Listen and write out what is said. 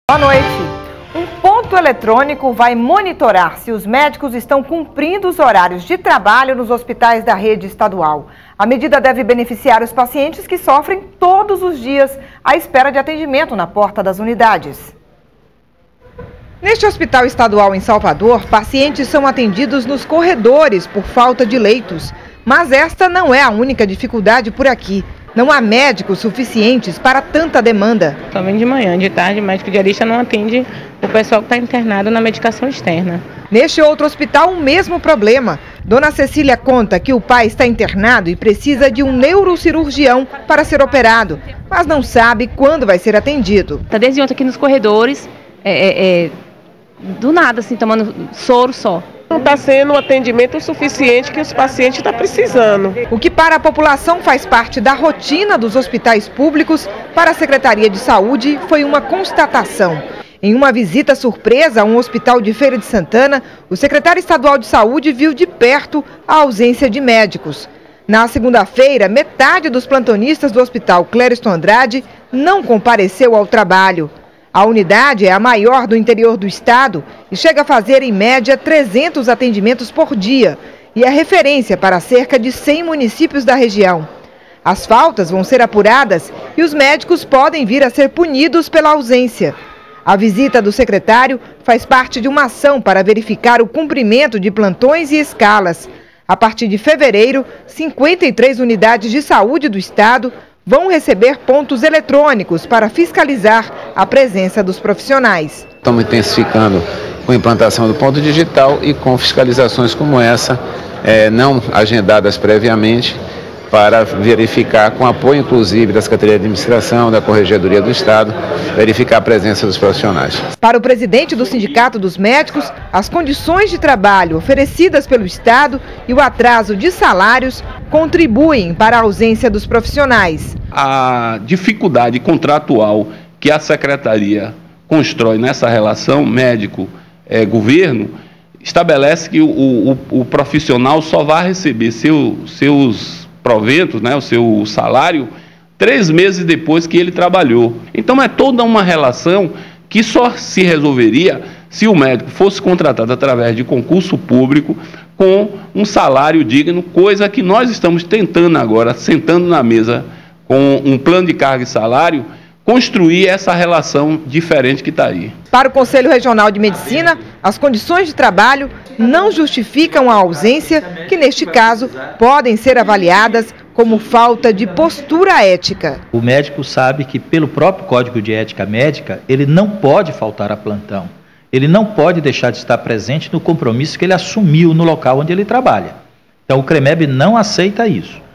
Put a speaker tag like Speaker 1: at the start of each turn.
Speaker 1: Boa noite. Um ponto eletrônico vai monitorar se os médicos estão cumprindo os horários de trabalho nos hospitais da rede estadual. A medida deve beneficiar os pacientes que sofrem todos os dias à espera de atendimento na porta das unidades. Neste hospital estadual em Salvador, pacientes são atendidos nos corredores por falta de leitos. Mas esta não é a única dificuldade por aqui. Não há médicos suficientes para tanta demanda.
Speaker 2: Só vem de manhã, de tarde, o médico diarista não atende o pessoal que está internado na medicação externa.
Speaker 1: Neste outro hospital, o mesmo problema. Dona Cecília conta que o pai está internado e precisa de um neurocirurgião para ser operado, mas não sabe quando vai ser atendido.
Speaker 2: Está desde ontem aqui nos corredores, do nada, assim, tomando soro só.
Speaker 3: Não está sendo um atendimento suficiente que os pacientes estão precisando.
Speaker 1: O que para a população faz parte da rotina dos hospitais públicos, para a Secretaria de Saúde foi uma constatação. Em uma visita surpresa a um hospital de Feira de Santana, o secretário estadual de Saúde viu de perto a ausência de médicos. Na segunda-feira, metade dos plantonistas do Hospital Clériston Andrade não compareceu ao trabalho. A unidade é a maior do interior do estado e chega a fazer, em média, 300 atendimentos por dia e é referência para cerca de 100 municípios da região. As faltas vão ser apuradas e os médicos podem vir a ser punidos pela ausência. A visita do secretário faz parte de uma ação para verificar o cumprimento de plantões e escalas. A partir de fevereiro, 53 unidades de saúde do estado vão receber pontos eletrônicos para fiscalizar a presença dos profissionais.
Speaker 4: Estamos intensificando com a implantação do ponto digital e com fiscalizações como essa, não agendadas previamente, para verificar, com apoio inclusive da Secretaria de Administração, da Corregedoria do Estado, verificar a presença dos profissionais.
Speaker 1: Para o presidente do Sindicato dos Médicos, as condições de trabalho oferecidas pelo Estado e o atraso de salários contribuem para a ausência dos profissionais.
Speaker 5: A dificuldade contratual que a Secretaria constrói nessa relação médico-governo estabelece que o profissional só vai receber seus proventos, o seu salário, 3 meses depois que ele trabalhou. Então é toda uma relação que só se resolveria se o médico fosse contratado através de concurso público com um salário digno, coisa que nós estamos tentando agora, sentando na mesa com um plano de carga e salário, construir essa relação diferente que está aí.
Speaker 1: Para o Conselho Regional de Medicina, as condições de trabalho não justificam a ausência, que neste caso podem ser avaliadas como falta de postura ética.
Speaker 6: O médico sabe que, pelo próprio Código de Ética Médica, ele não pode faltar a plantão. Ele não pode deixar de estar presente no compromisso que ele assumiu no local onde ele trabalha. Então o CREMEB não aceita isso.